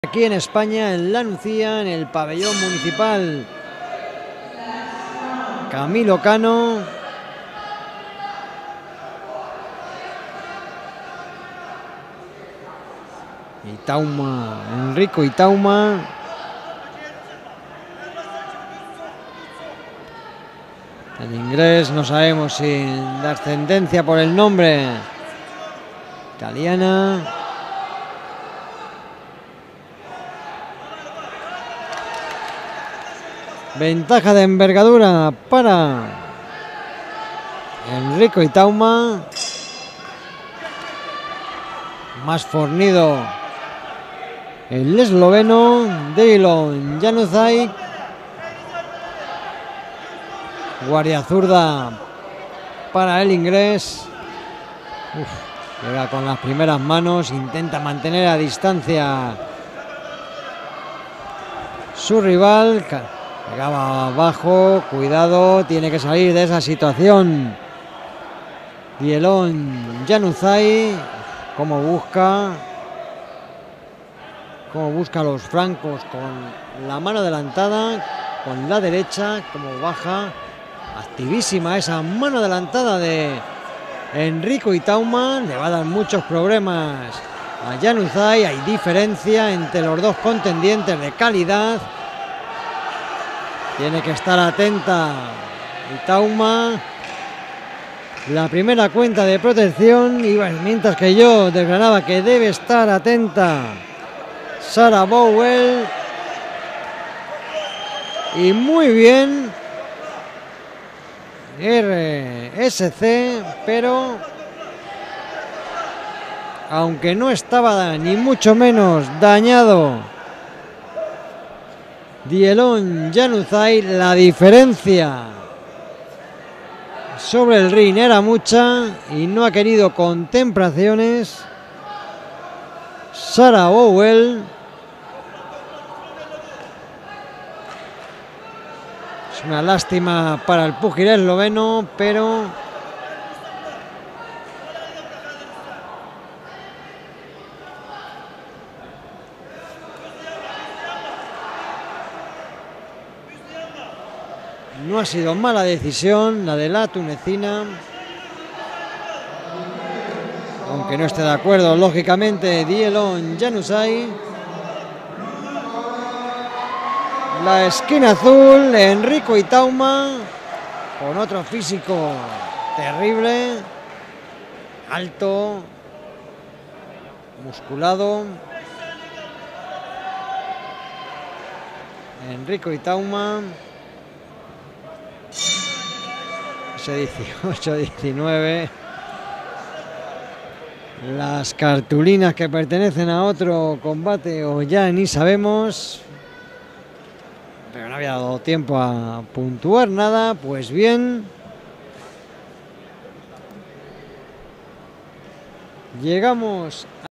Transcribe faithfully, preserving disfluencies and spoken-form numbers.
Aquí en España, en La Nucía, en el pabellón municipal Camilo Cano. Itauma, Enrico Itauma. El inglés, no sabemos si de ascendencia por el nombre italiana. Ventaja de envergadura para Enrico Itauma. Más fornido el esloveno Dejilon Januzaj. Guardia zurda para el inglés. Uf, llega con las primeras manos, intenta mantener a distancia su rival. Llegaba abajo, cuidado, tiene que salir de esa situación Dejilon Januzaj. Cómo busca, cómo busca los flancos con la mano adelantada, con la derecha, cómo baja. Activísima esa mano adelantada de Enrico Itauma. Le va a dar muchos problemas a Januzaj. Hay diferencia entre los dos contendientes de calidad. Tiene que estar atenta Itauma. La primera cuenta de protección, y mientras que yo desgranaba que debe estar atenta Sarah Bowell. Y muy bien R S C, pero aunque no estaba ni mucho menos dañado Dejilon Januzaj, la diferencia sobre el ring era mucha y no ha querido contemplaciones Sarah Bowell. Es una lástima para el púgil esloveno, pero no ha sido mala decisión la de la tunecina, aunque no esté de acuerdo lógicamente Dejilon Januzaj. La esquina azul, Enrico Itauma, con otro físico terrible, alto, musculado. Enrico Itauma. Ese dieciocho diecinueve. Las cartulinas que pertenecen a otro combate o ya ni sabemos. Pero no había dado tiempo a puntuar nada. Pues bien, llegamos